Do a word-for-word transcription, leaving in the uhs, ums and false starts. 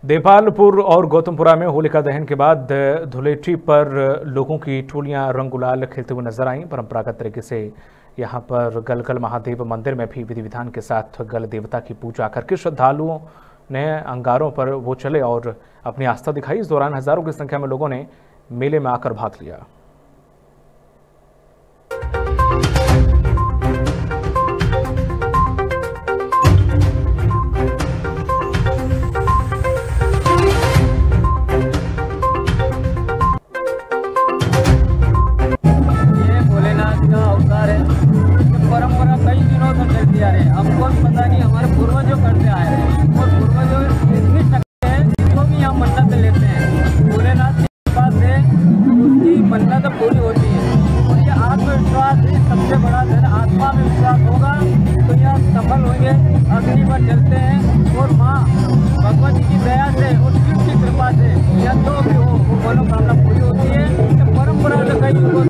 देपालपुर और गौतमपुरा में होलिका दहन के बाद धुलेटी पर लोगों की टोलियां रंग गुलाल खेलते हुए नजर आईं। परंपरागत तरीके से यहां पर गलगल महादेव मंदिर में भी विधि विधान के साथ गल देवता की पूजा करके श्रद्धालुओं ने अंगारों पर वो चले और अपनी आस्था दिखाई। इस दौरान हजारों की संख्या में लोगों ने मेले में आकर भाग लिया। परंपरा कई दिनों तक चलती आ रही है। हमको पता नहीं, हमारे पूर्वजों करते आए हैं और पूर्वजों इतनी शक्ति है जो भी यहाँ मन्नत लेते हैं भोलेनाथ की कृपा से उसकी मन्नत पूरी होती है। और ये आत्मविश्वास ही सबसे बड़ा धन, आत्मा में विश्वास होगा तो यह सफल होंगे। अग्नि पर चलते हैं और माँ भगवती की दया से और शिव की कृपा से यह जो भी हो वो मनोकामना पूरी होती है।